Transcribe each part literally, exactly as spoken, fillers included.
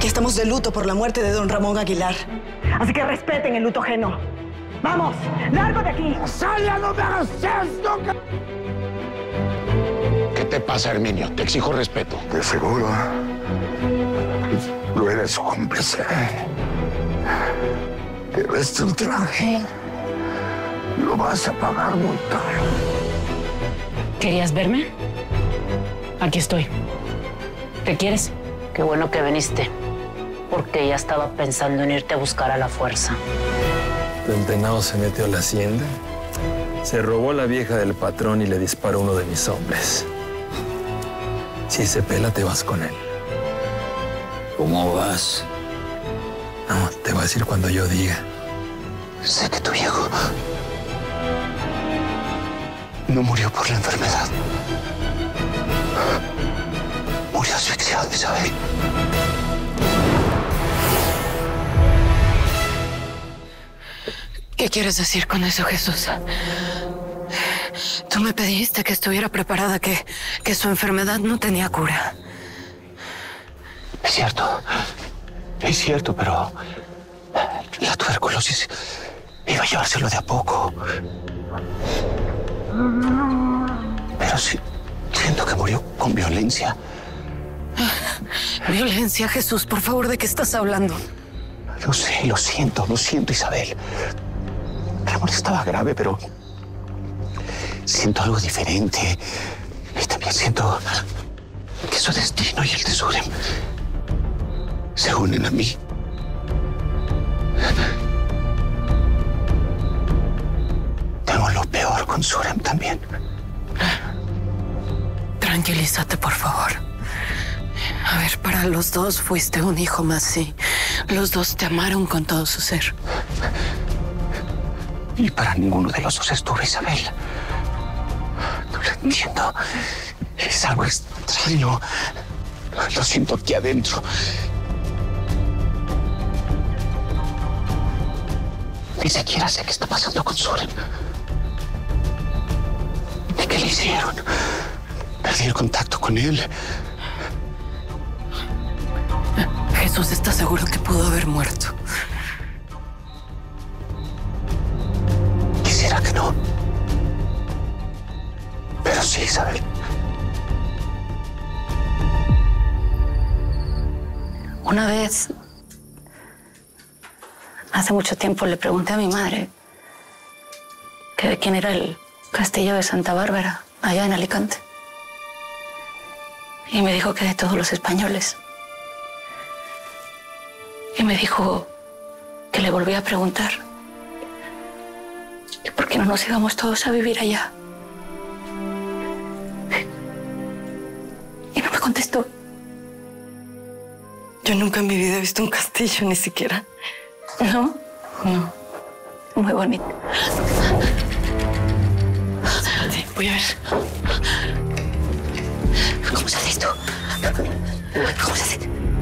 Aquí estamos de luto por la muerte de don Ramón Aguilar. Así que respeten el luto ajeno. ¡Vamos! ¡Largo de aquí! ¡Salia, no me hagas esto! ¿Qué te pasa, Herminio? Te exijo respeto. De seguro. Tú eres cómplice. Pero este ultraje lo vas a pagar muy caro. ¿Querías verme? Aquí estoy. ¿Qué quieres? Qué bueno que viniste, porque ya estaba pensando en irte a buscar a la fuerza. Tu entenado se metió a la hacienda, se robó la vieja del patrón y le disparó a uno de mis hombres. Si se pela, te vas con él. ¿Cómo vas? No, te voy a decir cuando yo diga. Sé que tu viejo no murió por la enfermedad. Murió asfixiado, Isabel. ¿Qué quieres decir con eso, Jesús? Tú me pediste que estuviera preparada, que, que su enfermedad no tenía cura. Es cierto. Es cierto, pero la tuberculosis iba a llevárselo de a poco. Pero sí, siento que murió con violencia. Violencia, Jesús, por favor, ¿de qué estás hablando? Lo sé, lo siento, lo siento, Isabel. Ramón estaba grave, pero siento algo diferente. Y también siento que su destino y el de Surem se unen a mí. Tengo lo peor con Surem también. Tranquilízate, por favor. A ver, para los dos fuiste un hijo más, sí. Los dos te amaron con todo su ser. Y para ninguno de los dos estuve, Isabel. No lo entiendo. Es algo extraño. Lo siento aquí adentro. Ni siquiera sé qué está pasando con Surem. ¿Y qué le hicieron? Perdí el contacto con él. Jesús está seguro que pudo haber muerto. Quisiera que no. Pero sí, Isabel. Una vez, hace mucho tiempo, le pregunté a mi madre que de quién era el castillo de Santa Bárbara, allá en Alicante. Y me dijo que de todos los españoles. Y me dijo que le volvía a preguntar que por qué no nos íbamos todos a vivir allá. Y no me contestó. Yo nunca en mi vida he visto un castillo, ni siquiera. ¿No? No. Muy bonito. Sí, voy a ver. ¿Cómo se hace esto? ¿Cómo se hace?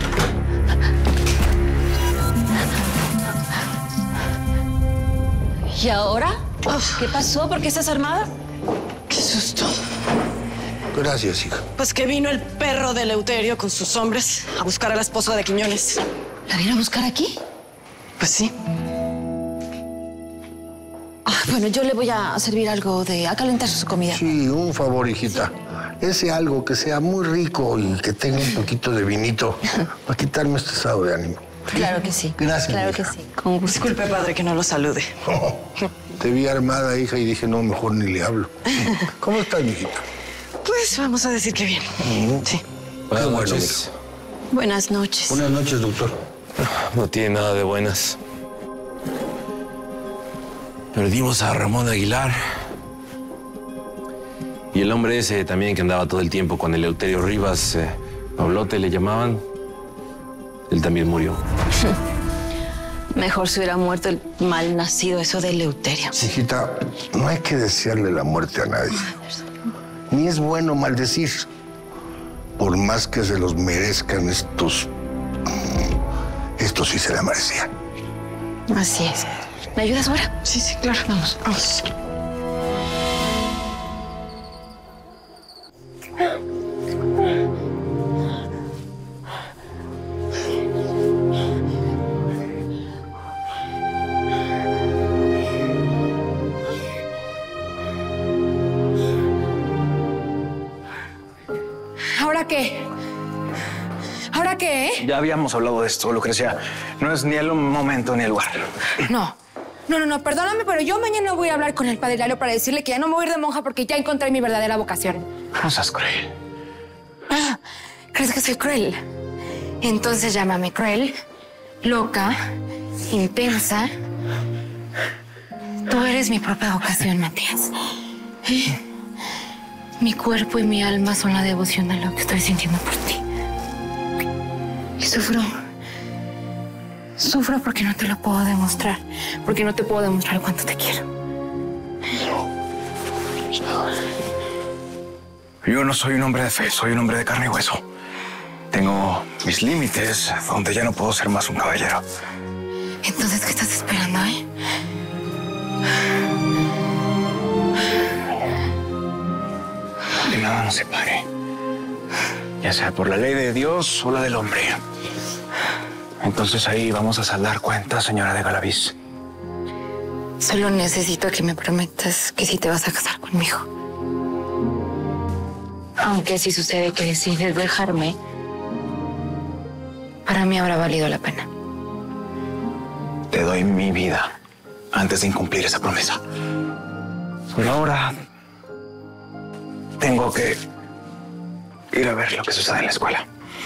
¿Y ahora? ¿Qué pasó? ¿Por qué estás armada? ¡Qué susto! Gracias, hija. Pues que vino el perro de Eleuterio con sus hombres a buscar a la esposa de Quiñones. ¿La vino a buscar aquí? Pues sí. Ah, bueno, yo le voy a servir algo de... a calentar su comida. Sí, un favor, hijita. Ese algo que sea muy rico y que tenga un poquito de vinito para quitarme este estado de ánimo. Claro que sí. Gracias, Claro hija. que sí. Con gusto. Disculpe, padre, que no lo salude. Oh, te vi armada, hija, y dije, no, mejor ni le hablo. ¿Cómo estás, mijita? Pues vamos a decir que bien. Sí. Buenas Qué bueno, noches. Buenas noches. Buenas noches, doctor. No tiene nada de buenas. Perdimos a Ramón Aguilar. Y el hombre ese también que andaba todo el tiempo con Eleuterio Rivas, eh, Pablote le llamaban, él también murió. Mejor se hubiera muerto el mal nacido, eso de Eleuterio. Hijita, no hay que desearle la muerte a nadie. Ni es bueno maldecir. Por más que se los merezcan estos... Estos sí se la merecían. Así es. ¿Me ayudas ahora? Sí, sí, claro. Vamos, vamos. ¿Ahora qué? ¿Ahora qué? Ya habíamos hablado de esto, Lucrecia. No es ni el momento ni el lugar. No. No, no, no, perdóname, pero yo mañana voy a hablar con el padre Hilario para decirle que ya no me voy a ir de monja porque ya encontré mi verdadera vocación. No seas cruel. Ah, ¿crees que soy cruel? Entonces llámame cruel, loca, intensa. Tú eres mi propia vocación, Matías. Mi cuerpo y mi alma son la devoción de lo que estoy sintiendo por ti. Y sufro. Sufro porque no te lo puedo demostrar. Porque no te puedo demostrar cuánto te quiero. Yo no soy un hombre de fe, soy un hombre de carne y hueso. Tengo mis límites donde ya no puedo ser más un caballero. Entonces, ¿qué estás esperando, eh? Que nada nos separe. Ya sea por la ley de Dios o la del hombre. Entonces ahí vamos a saldar cuentas, señora de Galaviz. Solo necesito que me prometas que sí te vas a casar conmigo. Aunque si sucede que decides dejarme, para mí habrá valido la pena. Te doy mi vida antes de incumplir esa promesa. Pero ahora tengo que ir a ver lo que sucede en la escuela.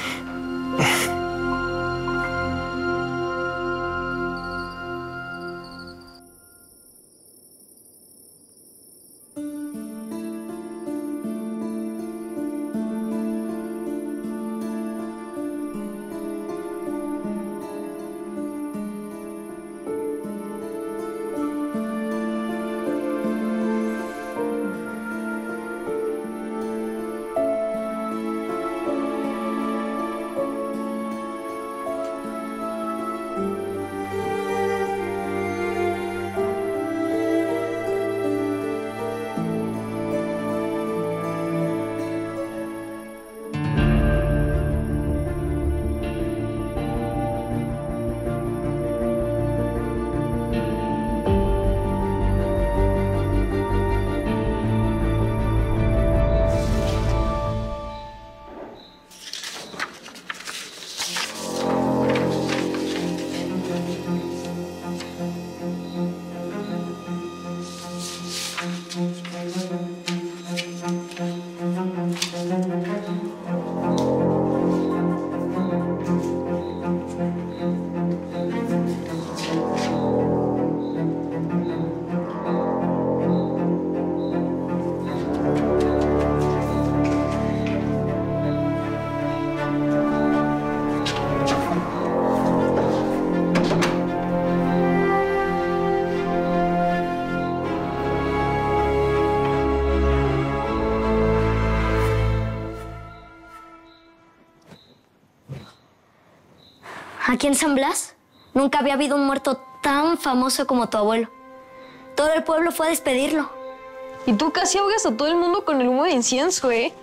Aquí en San Blas nunca había habido un muerto tan famoso como tu abuelo. Todo el pueblo fue a despedirlo. Y tú casi ahogas a todo el mundo con el humo de incienso, ¿eh?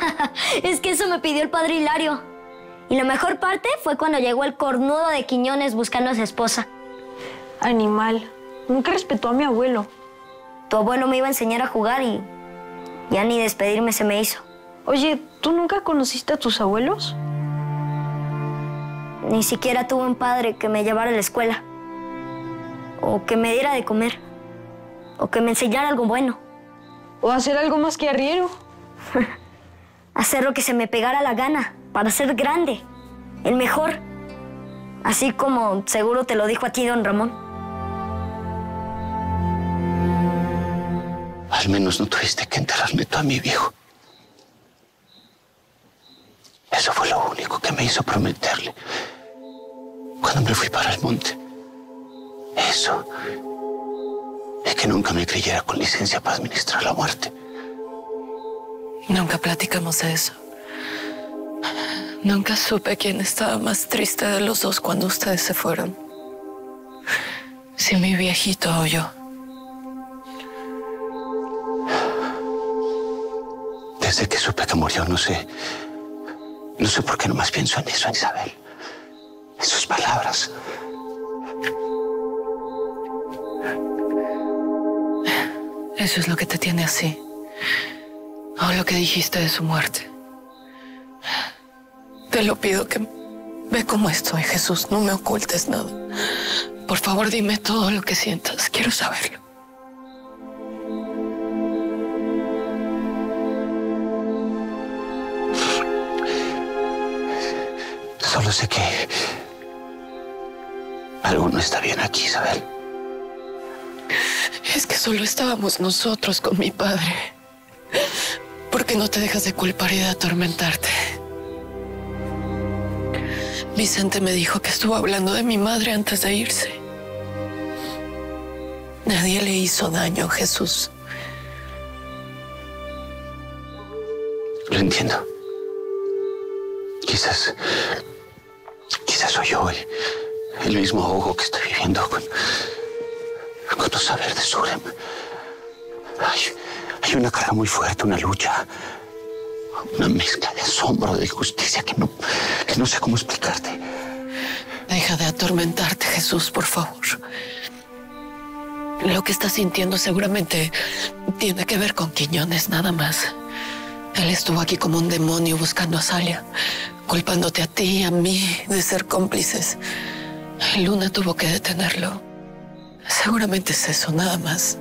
Es que eso me pidió el padre Hilario. Y la mejor parte fue cuando llegó el cornudo de Quiñones buscando a su esposa. Animal. Nunca respetó a mi abuelo. Tu abuelo me iba a enseñar a jugar y ya ni despedirme se me hizo. Oye, ¿tú nunca conociste a tus abuelos? Ni siquiera tuve un padre que me llevara a la escuela. O que me diera de comer. O que me enseñara algo bueno. O hacer algo más que arriero. Hacer lo que se me pegara la gana, para ser grande, el mejor. Así como seguro te lo dijo a ti, don Ramón. Al menos no tuviste que enterrarme tú a mi viejo. Eso fue lo único que me hizo prometerle cuando me fui para el monte. Eso. Es que nunca me creyera con licencia para administrar la muerte. Nunca platicamos de eso. Nunca supe quién estaba más triste de los dos cuando ustedes se fueron. Si mi viejito o yo. Desde que supe que murió, no sé... No sé por qué nomás pienso en eso, en Isabel. En sus palabras. Eso es lo que te tiene así. O lo que dijiste de su muerte. Te lo pido que ve cómo estoy, Jesús. No me ocultes nada. Por favor, dime todo lo que sientas. Quiero saberlo. Solo sé que algo no está bien aquí, Isabel. Es que solo estábamos nosotros con mi padre. ¿Por qué no te dejas de culpar y de atormentarte? Vicente me dijo que estuvo hablando de mi madre antes de irse. Nadie le hizo daño, Jesús. Lo entiendo. Quizás... Quizás soy yo el, el mismo ahogo que estoy viviendo con... con no saber de Surem. Hay, hay una carga muy fuerte, una lucha. Una mezcla de asombro, de justicia que no, que no sé cómo explicarte. Deja de atormentarte, Jesús, por favor. Lo que estás sintiendo seguramente tiene que ver con Quiñones, nada más. Él estuvo aquí como un demonio buscando a Salia, culpándote a ti y a mí de ser cómplices. Luna tuvo que detenerlo. Seguramente es eso, nada más.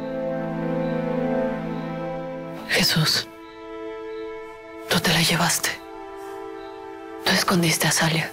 Jesús, tú te la llevaste. Tú escondiste a Salia.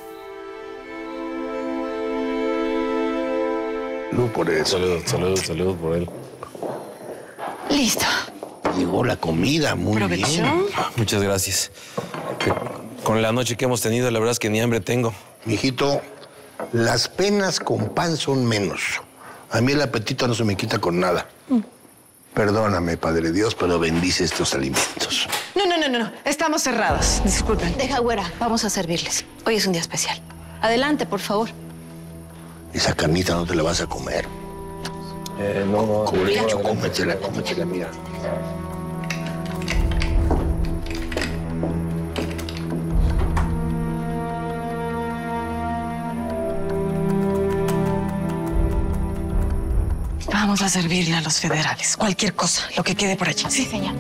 No por eso. Salud, salud, salud por él. Listo. Llegó la comida, muy ¿Provecho? bien. Muchas gracias. Con la noche que hemos tenido, la verdad es que ni hambre tengo. Mijito, las penas con pan son menos. A mí el apetito no se me quita con nada. Mm. Perdóname, Padre Dios, pero bendice estos alimentos. No, no, no, no, no. Estamos cerrados. Disculpen. Deja, güera. Vamos a servirles. Hoy es un día especial. Adelante, por favor. Esa carnita no te la vas a comer. Eh, no, no. Correcto, cómetela, cómetela, mira. Vamos a servirle a los federales. Cualquier cosa, lo que quede por allí. Sí, señor.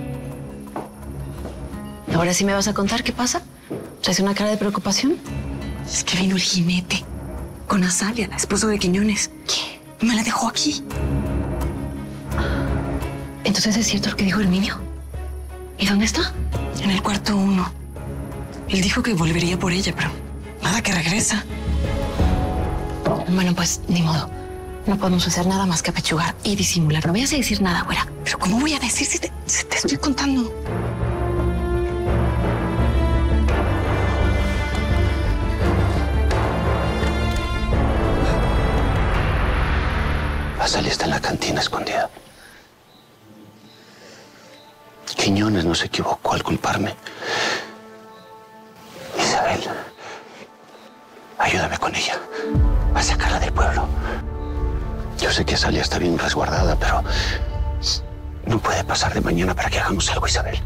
¿Ahora sí me vas a contar qué pasa? ¿Traes una cara de preocupación? Es que vino el jinete con Azalia, la esposa de Quiñones. ¿Qué? Y me la dejó aquí. ¿Entonces es cierto lo que dijo Herminio? ¿Y dónde está? En el cuarto uno. Él dijo que volvería por ella, pero nada que regresa. Bueno, pues ni modo. No podemos hacer nada más que apechugar y disimular. No vayas a decir nada, güera. Pero ¿cómo voy a decir si te, si te estoy contando? Azalia está en la cantina escondida. Quiñones no se equivocó al culparme. Isabel, ayúdame con ella a sacarla del pueblo. Yo sé que Azalia está bien resguardada, pero no puede pasar de mañana para que hagamos algo, Isabel.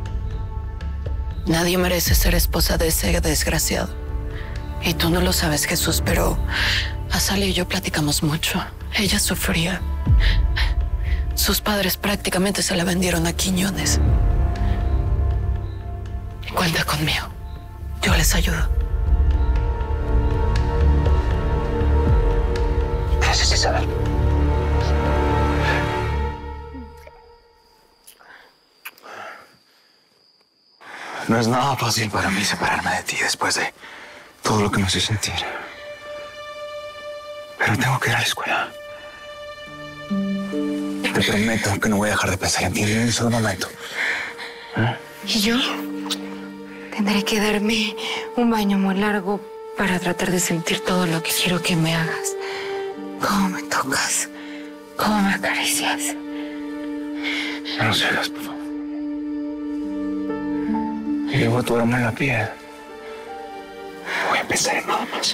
Nadie merece ser esposa de ese desgraciado. Y tú no lo sabes, Jesús, pero Azalia y yo platicamos mucho. Ella sufría. Sus padres prácticamente se la vendieron a Quiñones. Cuenta conmigo. Yo les ayudo. Gracias, Isabel. No es nada fácil para mí separarme de ti después de todo lo que me hace sentir. Pero tengo que ir a la escuela. Te prometo que no voy a dejar de pensar en ti ni un solo momento. ¿Eh? ¿Y yo? Tendré que darme un baño muy largo para tratar de sentir todo lo que quiero que me hagas. Cómo me tocas, cómo me acaricias. No lo sigas, por favor. Y luego tu arma en la piel. Voy a pensar en nada más.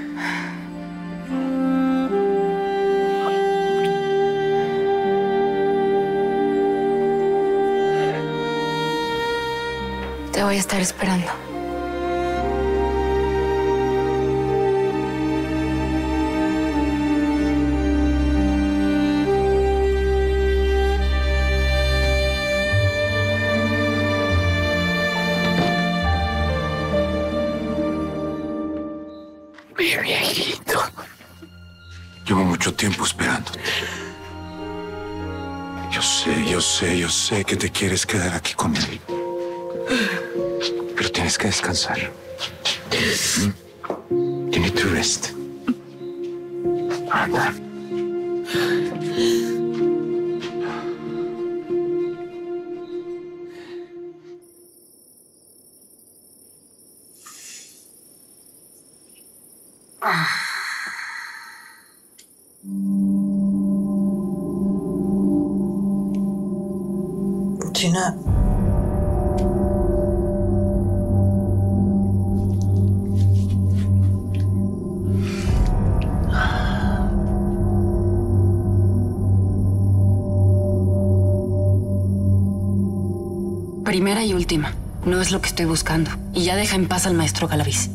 Te voy a estar esperando. Llevo mucho tiempo esperándote. Yo sé, yo sé, yo sé que te quieres quedar aquí con él. Pero tienes que descansar. You need to rest. Anda. Gina. Primera y última. No es lo que estoy buscando. Y ya deja en paz al maestro Galaviz.